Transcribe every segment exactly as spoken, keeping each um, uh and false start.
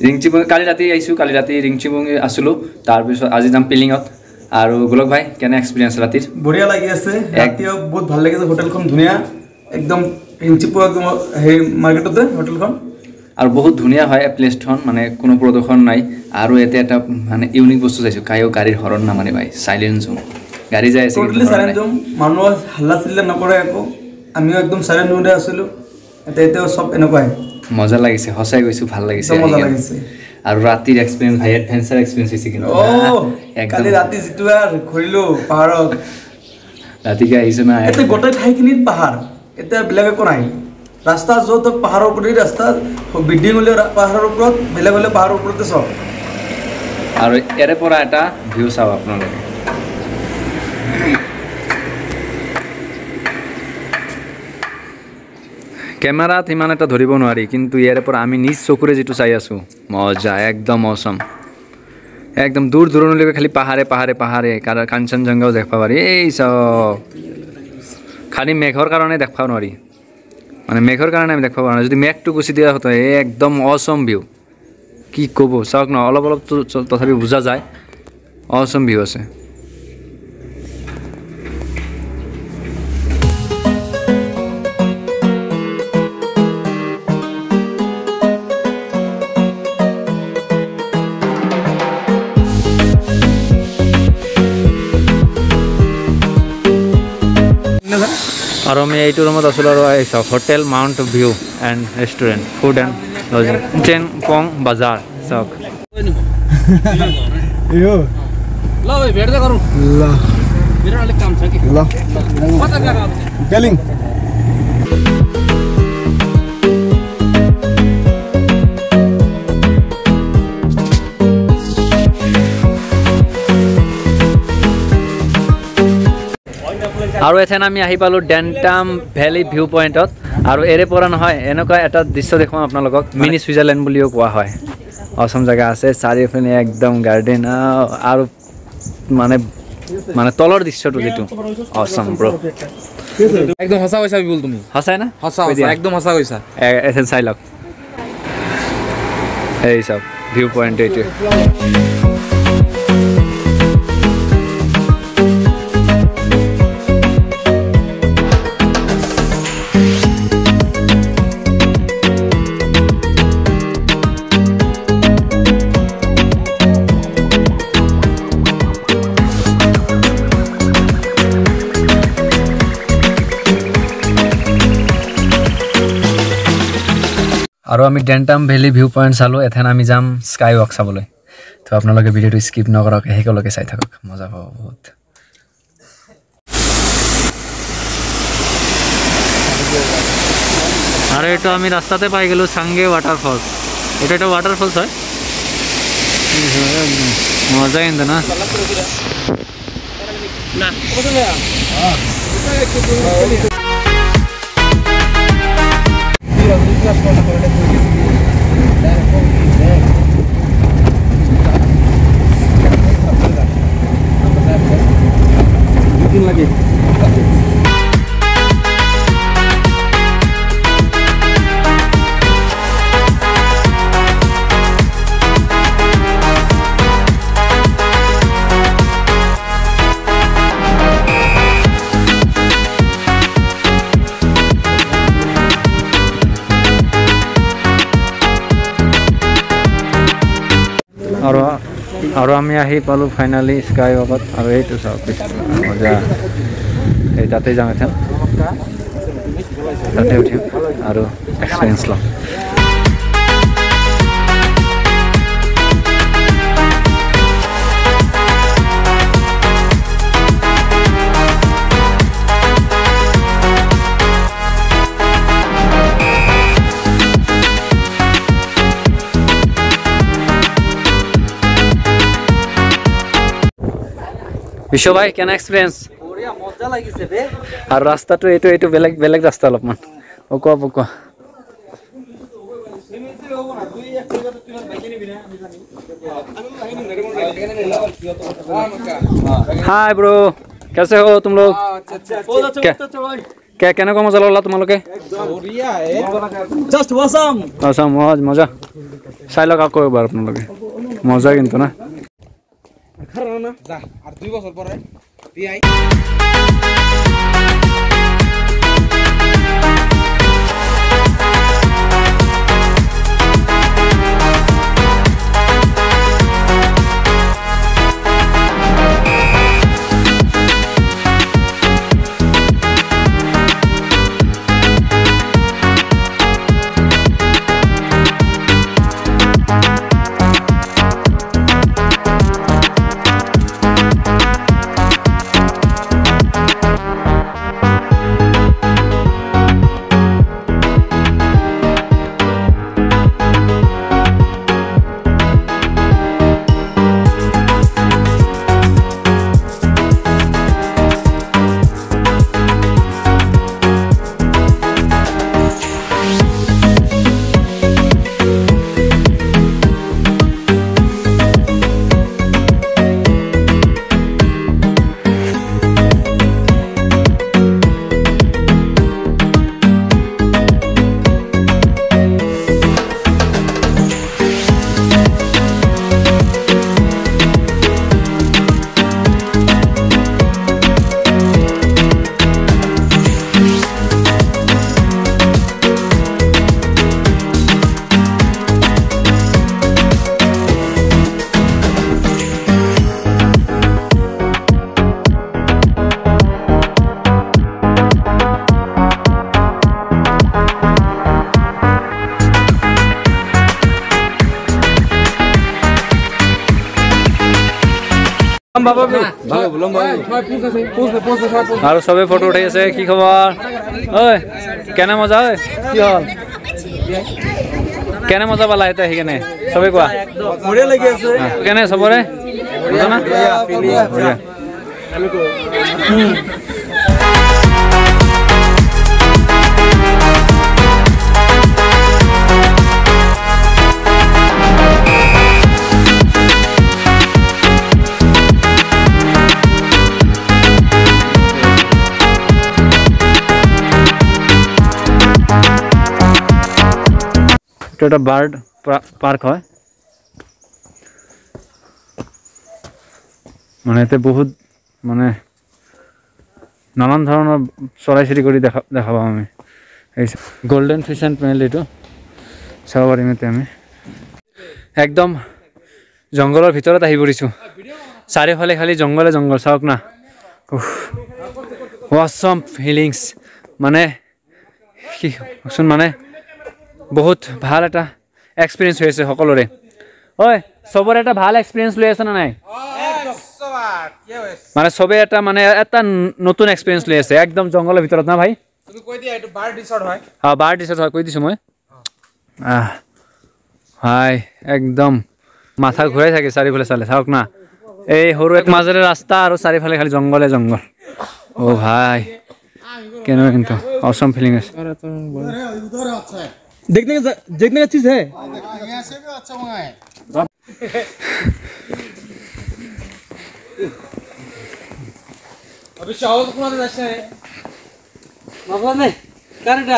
ৰিংচিবুং কালি ৰাতি আহিছোঁ কালি ৰাতি ৰিংচিবুং আছিলোঁ তাৰপিছত আজি যাম পেলিঙত আৰু গোলক ভাই কেনে এক্সপিৰিয়েঞ্চ ৰাতিৰ বঢ়িয়া লাগি আছে ৰাতিও বহুত ভাল লাগিছে হোটেলখন ধুনীয়া একদম ৰিংচিবুং একদম সেই মাৰ্কেটতে হোটেলখন আৰু বহুত ধুনীয়া হয় প্লেছখন মানে কোনো প্ৰদূষণ নাই আৰু এতে এটা মানে ইউনিক বস্তু চাইছোঁ কায়ো গাড়ীৰ হৰণ নামানে ভাই চাইলেন্ট জোন গাড়ী যাই আছে টোটালি চাইলেন্ট জোন মানুহ হাল্লা চিল্লা নকৰে একো আমিও একদম চাইলেন্ট জোনতে আছিলোঁ এটা এতিয়াও চব এনেকুৱাই মজা লাগিছে সঁচাই গৈছোঁ ভাল লাগিছে মজা লাগিছে আৰু ৰাতিৰ এক্সপিৰিয়েঞ্চ ভাই এডভেঞ্চাৰ এক্সপিৰিয়েঞ্চ হৈছে কিন্তু কালি ৰাতি যিটো আৰু ঘূৰিলোঁ পাহাৰত ৰাতিকে আহিছোঁ না এতিয়া গোটেই ঠাইখিনিত পাহাৰ এতিয়া বেলেগ একো নাই ৰাস্তা য'ত পাহাৰৰ ওপৰেই ৰাস্তা বিল্ডিং হ'লে পাহাৰৰ ওপৰত বেলেগ হ'লে পাহাৰৰ ওপৰতে চব আৰু ইয়াৰে পৰা এটা ভিউ চাওক আপোনালোকে কেমেৰাত ইমান এটা ধৰিব নোৱাৰি কিন্তু ইয়াৰে পৰা আমি নিজ চকুৰে যিটো চাই আছোঁ মজা একদম অসম একদম দূৰ দূৰণলৈকে খালি পাহাৰে পাহাৰে পাহাৰে কাঞ্চনজংঘাও দেখিব পাৰি এই চব খালি মেঘৰ কাৰণে দেখিব নোৱাৰি মানে মেঘৰ কাৰণে আমি দেখিব পৰা নাই যদি মেঘটো গুচি দিয়া হয় একদম অসম ভিউ কি ক'ব চাওক ন অলপ অলপ তথাপি বুজা যায় অসম ভিউ আছে আৰু আমি এইটো ৰুমত আছিলোঁ আৰু চাওক hotel Mount View and restaurant food and lodging চেন পং বাজাৰ চাওক পেলিং আৰু এথেন আমি আহি পালোঁ ডেণ্টাম ভেলী ভিউ পইণ্টত আৰু এৰে পৰা নহয় এনেকুৱা এটা দৃশ্য দেখুৱাম আপোনালোকক মিনি ছুইজাৰলেণ্ড বুলিও কোৱা হয় অসম জেগা আছে চাৰিওফালে একদম গাৰ্ডেন আৰু মানে মানে তলৰ দৃশ্যটো যিটো অসম ব্ৰ একদম সঁচা কৈছা বিপুল তুমি সঁচাই না সঁচা একদম সঁচা কৈছা এথেন চাই লওক এই চাওক ভিউ পইণ্ট এইটোৱে আৰু আমি ডেণ্টাম ভেলী ভিউ পইণ্ট চালোঁ এথেন আমি যাম স্কাই ৱাক চাবলৈ তো আপোনালোকে ভিডিঅ'টো স্কিপ নকৰক শেষলৈকে চাই থাকক মজা পাব বহুত আৰু এইটো আমি ৰাস্তাতে পাই গ'লোঁ চাংগে ৱাটাৰফলছ এইটো এটা ৱাটাৰফলছ হয় মজা কিন্তু না lagi আৰু আৰু আমি আহি পালোঁ ফাইনেলি স্কাই ৱাকত আৰু এইটো চাওক মজা এই তাতে যাম এতিয়া তাতে উঠিম আৰু এক্সপিৰিয়েঞ্চ ল'ম বিশ্ব ভাই কেন এক্সপিৰিয়েঞ্চ বঢ়িয়া মজা লাগিছে বে আৰু ৰাস্তাটো এইটো এইটো বেলেগ বেলেগ ৰাস্তা অলপমান ওকোৱা পোকোৱা हाय ब्रो कैसे हो तुम लोग क्या कहने को मजा ला तुम लोग के जस्ट awesome awesome मौज मजा চাই লওক আকৌ এবাৰ আপোনালোকে মজা কিন্তু না যা আর দুই বছর পরে বিআই আৰু সবে ফটো উঠাই আছে কি খবৰ ঐ কেনে মজা ঐ কি হল কেনে মজা পালা এটা সেইকাৰণে সবে কোৱা বঢ়িয়া লাগি আছে কেনে সবৰে এটা বার্ড পার্ক হয় মানে এতে বহুত মানে নানান ধৰণৰ চৰাই চিৰিকটি দেখা দেখা পাওঁ আমি এই গোল্ডেন ফিশ এণ্ড মেল এইটো চাব পাৰিম এতিয়া আমি একদম জংঘলৰ ভিতৰত আহি পৰিছোঁ চাৰিওফালে খালি জংঘলে জংঘল চাওক না অসম ফিলিংছ মানে কি কওকচোন মানে বহুত ভাল এটা এক্সপিৰিয়েঞ্চ হৈ আছে সকলোৰে ঐ সবৰে এটা ভাল এক্সপিৰিয়েঞ্চ লৈ আছে না নাই মানে সবে এটা মানে এটা নতুন এক্সপিৰিয়েঞ্চ লৈ আছে একদম জংঘলৰ ভিতৰত না ভাই তুমি কই দিয়া এটো বাৰ ৰিসৰ্ট হয় হ্যাঁ বাৰ ৰিসৰ্ট হয় কৈ দিছো মই আহ হাই একদম মাথা ঘূৰাই থাকে চাৰিফালে চালে চাওক না এই সৰু এক মাজেৰে ৰাস্তা আৰু চাৰিফালে খালি জংঘলে জংঘল ও ভাই কেন কিন্তু অসম ফিলিং আছে देखने का देखने का चीज है यहाँ से भी अच्छा वहाँ है अभी शाह को कौन दर्शन है मतलब नहीं करेक्ट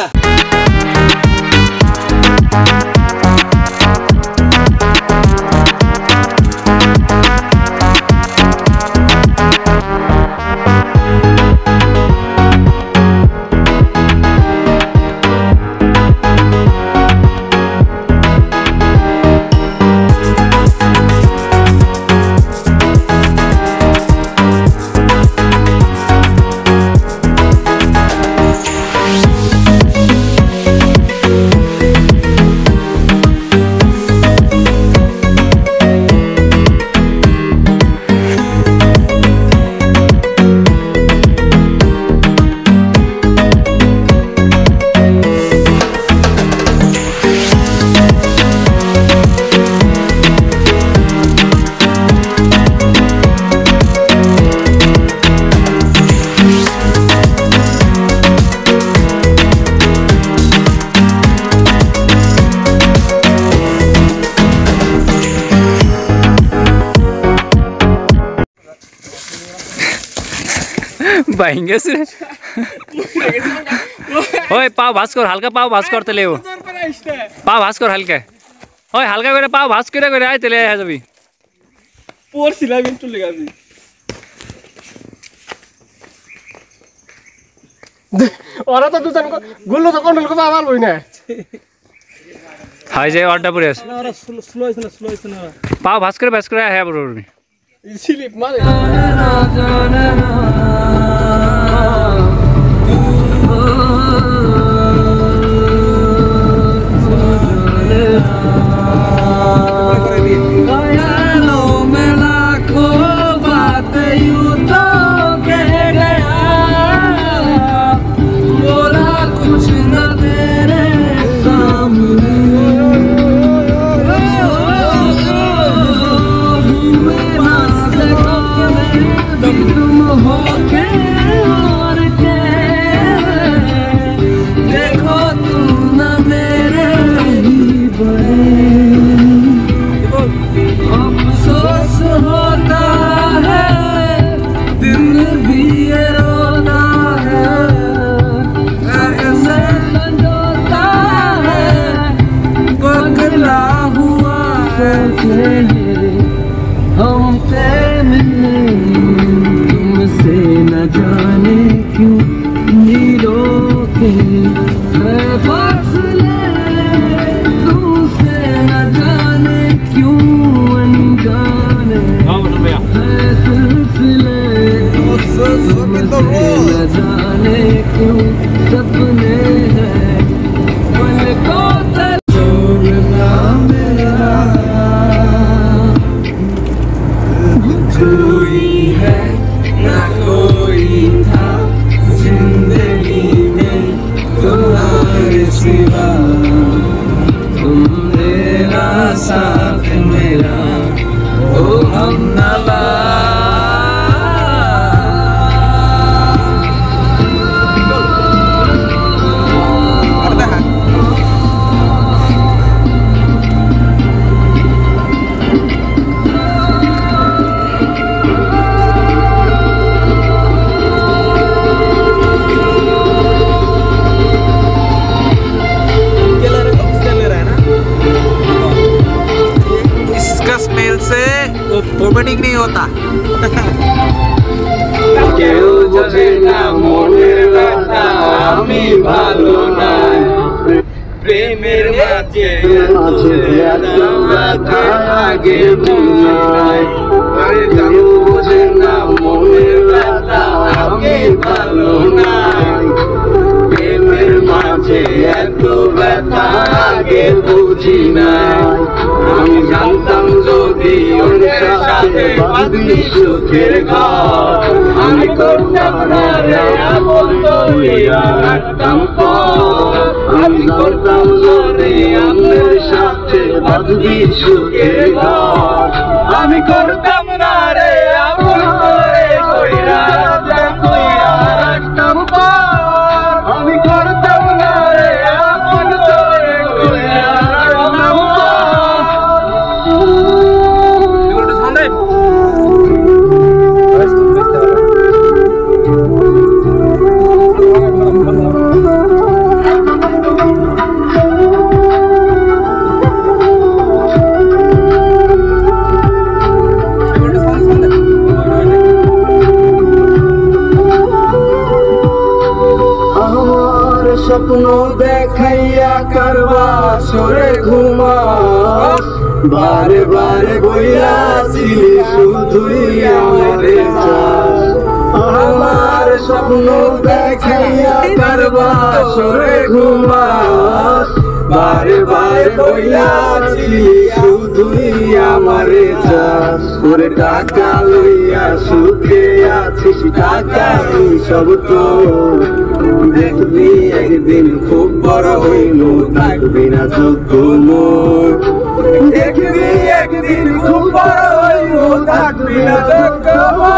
भाइंगे से ओए पाव भास्कर हल्का पाव भास्कर तो ले वो पाव भास्कर हल्का হয় হালকা করে পাও ভাজ করে করে আয় তেলে আয় যাবি পড়ছিলাম একটু লেগাছি ওরা তো দুজন গুলো তো কন্ট্রোল করতে আমার বই না হাই যায় অর্ডার পড়ে আছে না ওরা স্লো হইছে না স্লো হইছে না পাও ভাজ করে ভাজ করে আয় হ্যাঁ বড় স্লিপ মারে वोमिटिंग नहीं होता কেউ বোঝে না মনের ব্যথা আমি ভালো নাই প্রেমের মাঝে আগে বুঝি নাই কেউ বোঝে না মনের ব্যথা আমি ভালো নাই প্রেমের মাঝে এত ব্যথা আগে বুঝি নাই আমি জানতাম যদি অন্যের সাথে বাঁধবি সুখের ঘর আমি করতাম না রে এমন তৈয়া রাখতাম পর আমি করতাম না রে অন্যের সাথে বাঁধবি সুখের ঘর আমি করতাম না রে এমন তৈয়া রাখতাম কইরা রাখতাম পর আমি করতাম না রে এমন তৈয়া কইরা রাখতাম স্বপ্ন দেখাইয়া কারবা সরে ঘুমা বারে বারে বইয়াছি শুধুই আমারে চাস আমার স্বপ্ন দেখাইয়া কারবা সরে ঘুমা বারে বারে বইয়াছি শুধুই আমারে চাস ওরে টাকা লইয়া সুখে আছিস টাকা সব তো দেখবি একদিন খুব বড় হইল থাকবি না চোখ মোর দেখবি একদিন খুব বড় হইল থাকবি না চোখ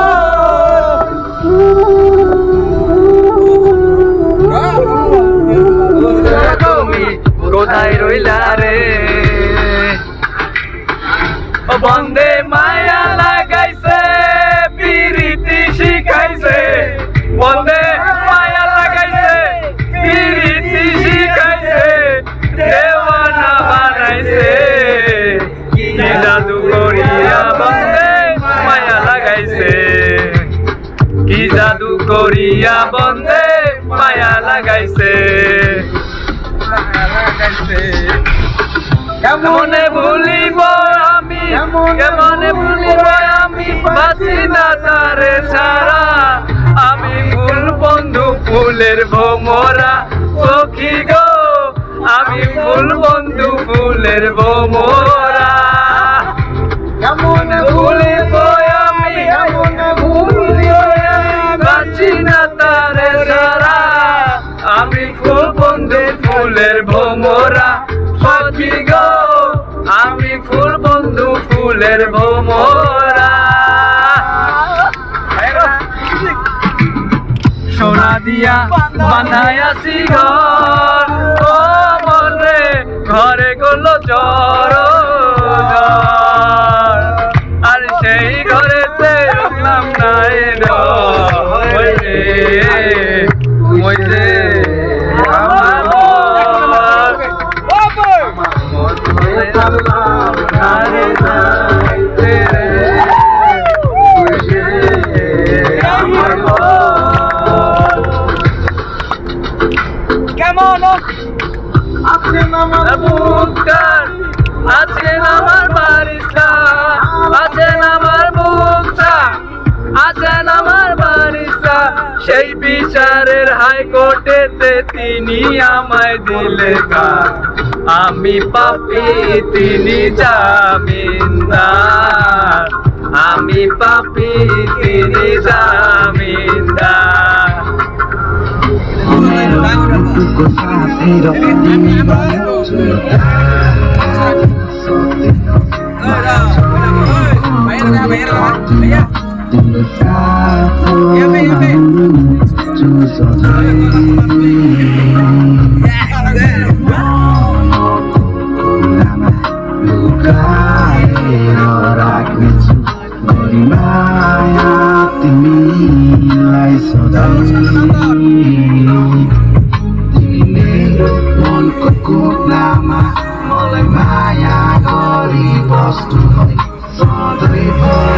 তুমি কোথায় রইলা রে বন্দে মায়া লাগাইছে পিরিতি শিখাইছে বন্দে মায়া লাগাইছে পিরিতি শিখাইছে দেওয়ানা বানাইছে করিয়া বন্ধে মায়া লাগাইছে কেমনে ভুলিব আমি কেমনে ভুলিব আমি বাঁচি না তারে ছাড়া আমি ফুল বন্ধু ফুলের ভোমরা সখী গো আমি ফুল বন্ধু ফুলের ভোমরা কেমনে ভুলিব আমি কেমনে ভুলিব আমি বাঁচি না তারে ছাড়া আমি ফুল বন্ধু ফুলের ভোমরা সখী গো আমি ফুল বন্ধু ফুলের ভোমরা সোনা দিয়া বানাইয়াছি ঘর ও মনে ঘরে গলো জ্বর আর সেই ঘরেতে রুকলাম না ওই রে ওই রে আমার কেমন আছেন আমার বুকটার আছেন আমার বারিশা আছেন আমার বুকটা আছেন আমার বারিশা সেই বিচারের হাইকোর্টেতে তিনি আমায় দিলে গা আমি পাপী তিনি জামিনদার আমি পাপী তিনি জামিনদার Mulai maya gori bos tu sodri